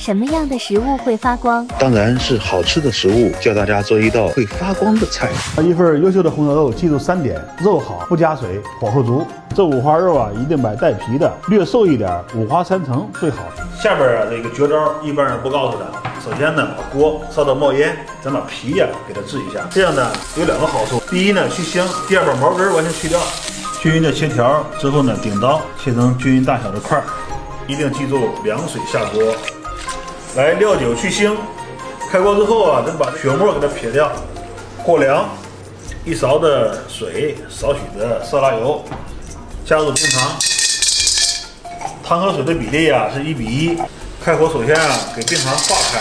什么样的食物会发光？ 当然是好吃的食物。教大家做一道会发光的菜。 一份优秀的红烧肉，记住3点：肉好，不加水，火候足。这五花肉啊，一定买带皮的，略瘦一点，5花3层最好。 下边啊，这个绝招一般人不告诉他。首先呢，把锅烧到冒烟，咱把皮呀给它制一下。这样呢有2个好处：第一呢去腥，第二把毛根完全去掉。均匀的切条之后呢，顶刀切成均匀大小的块儿。一定记住凉水下锅，来料酒去腥。开锅之后啊，咱把血沫给它撇掉，过凉，1勺的水，少许的色拉油，加入冰糖，汤和水的比例啊是1比1。开火首先啊给冰糖化开，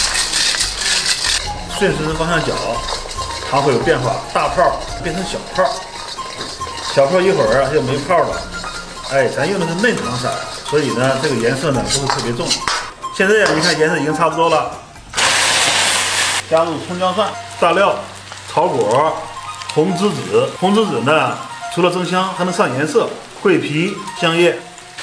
顺时针方向搅，糖会有变化，大泡变成小泡，小泡一会儿啊就没泡了。哎，咱用的是嫩糖色，所以呢这个颜色呢不是特别重。现在呀，你看颜色已经差不多了。加入葱姜蒜、大料、草果、红栀子。红栀子呢，除了增香，还能上颜色。桂皮、香叶、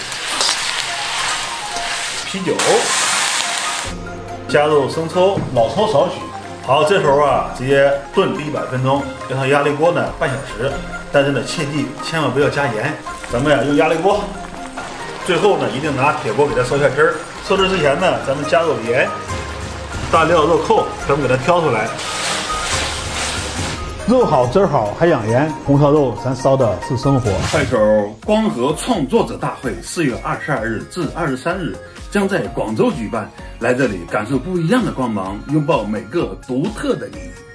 啤酒，加入生抽，老抽少许。好，这时候啊，直接炖100分钟，要上压力锅呢半小时。但是呢，切记千万不要加盐。咱们呀用压力锅。最后呢，一定拿铁锅给它收下汁儿。收汁之前呢，咱们加入盐。大料肉蔻，咱们给它挑出来。 肉好汁好还养颜，红烧肉咱烧的是生活。 快手光合创作者大会4月22日至23日将在广州举办，来这里感受不一样的光芒，拥抱每个独特的你。